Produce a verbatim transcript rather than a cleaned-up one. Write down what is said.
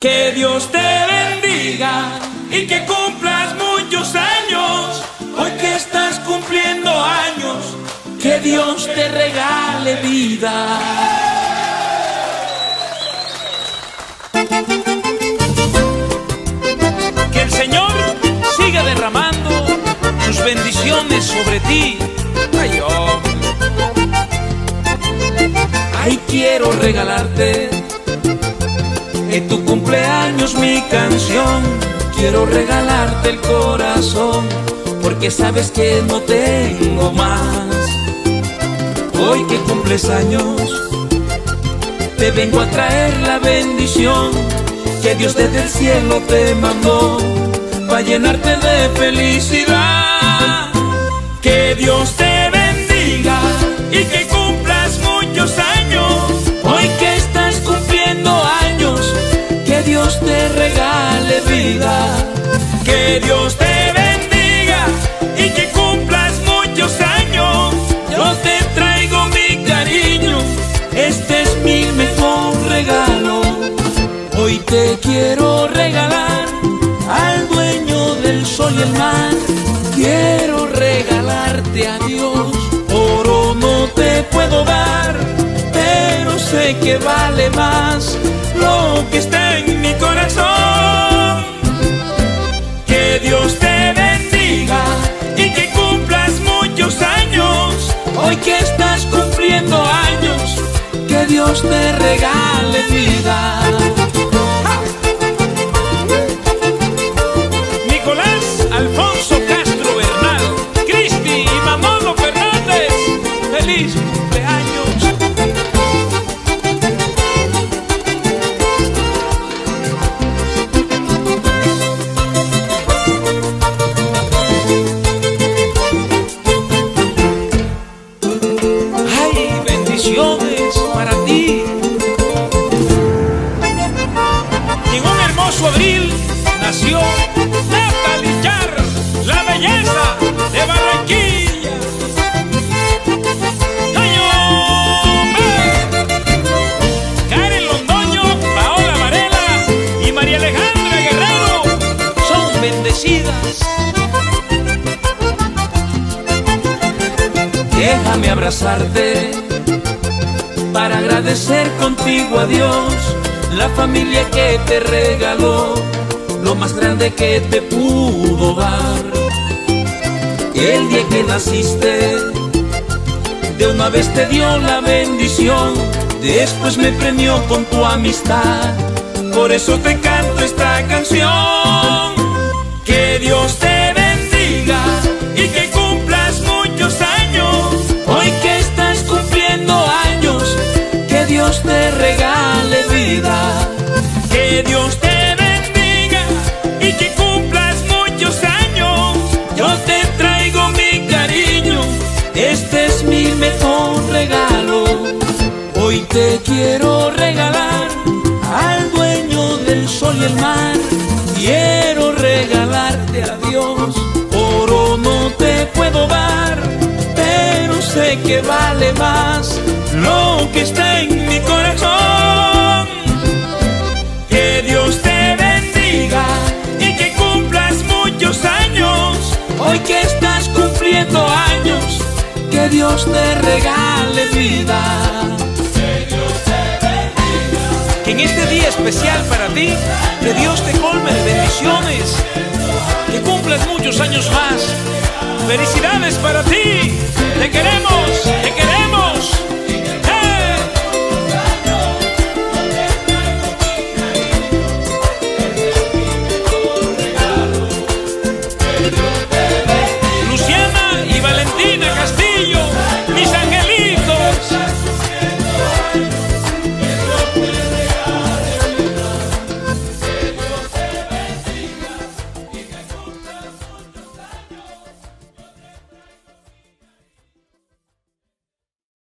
Que Dios te bendiga y que cumplas muchos años. Hoy que estás cumpliendo años, que Dios te regale vida. Que el Señor siga derramando sus bendiciones sobre ti. Ay, oh. Ay, quiero regalarte en tu cumpleaños mi canción. Quiero regalarte el corazón, porque sabes que no tengo más. Hoy que cumples años, te vengo a traer la bendición que Dios desde el cielo te mandó, para llenarte de felicidad. Que Dios te bendiga y que cumplas muchos años. Hoy que estás cumpliendo años, que Dios te regale vida. Que Dios te bendiga y que cumplas muchos años. Yo te traigo mi cariño, este es mi mejor regalo. Hoy te quiero regalar al dueño del sol y el mar. Quiero regalarte a Dios. Oro no te puedo dar, pero sé que vale más lo que está en mi corazón. Que Dios te bendiga y que cumplas muchos años. Hoy que estás cumpliendo años, que Dios te regale vida. Nicolás Alfonso Castro Bernal, Cristi y Manolo Fernández, feliz cumpleaños. Ay, bendiciones para ti. En un hermoso abril nació Natalie Char, la belleza de Barranquilla. ¡Ay, hombre! Karen Londoño, Paola Varela y María Alejandra Guerrero son bendecidas. Déjame abrazarte para agradecer contigo a Dios la familia que te regaló, lo más grande que te pudo dar. El día que naciste, de una vez te dio la bendición, después me premió con tu amistad. Por eso te canto esta canción. Que Dios te bendiga y que cumplas muchos años. Hoy que estás cumpliendo años, que Dios te regale vida. Que Dios te bendiga y que cumplas muchos años. Yo te traigo mi cariño, este es mi mejor regalo. Hoy te quiero regalar al dueño del sol y el mar. Quiero regalarte a Dios. Oro no te puedo dar, pero sé que vale más lo que está en mi corazón. Que Dios te bendiga y que cumplas muchos años. Hoy que estás cumpliendo años, que Dios te regale vida. Que Dios te bendiga. Que en este día especial para ti, que Dios te colme de bendiciones, que cumplas muchos años más. Felicidades para ti, te queremos.